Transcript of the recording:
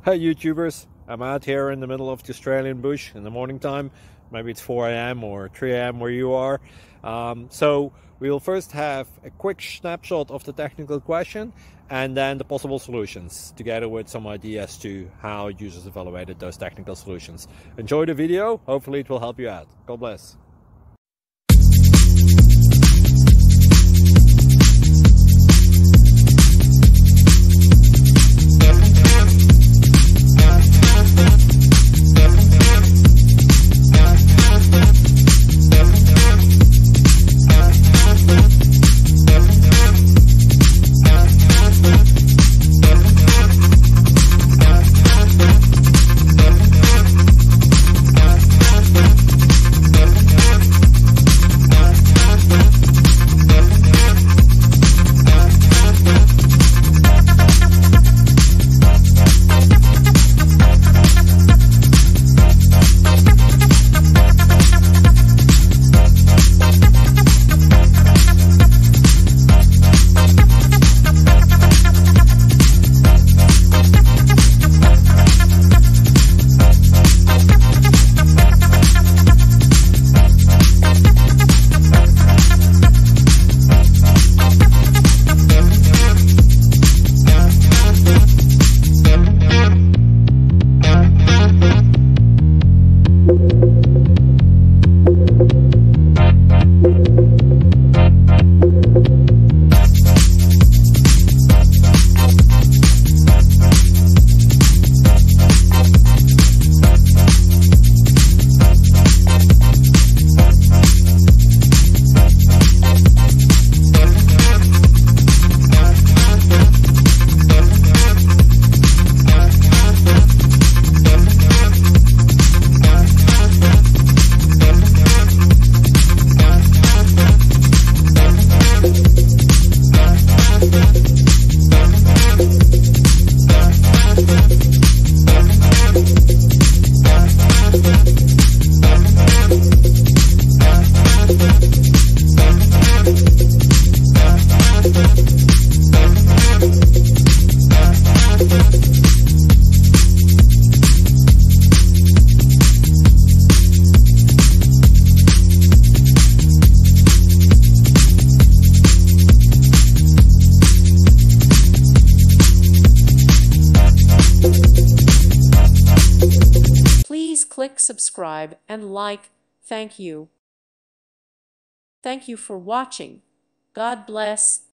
Hey YouTubers, I'm out here in the middle of the Australian bush in the morning time. Maybe it's 4 a.m. or 3 a.m. where you are. So we'll first have a quick snapshot of the technical question and then the possible solutions, together with some ideas to how users evaluated those technical solutions. Enjoy the video, hopefully it will help you out. God bless. Please click subscribe and like. Thank you. Thank you for watching. God bless.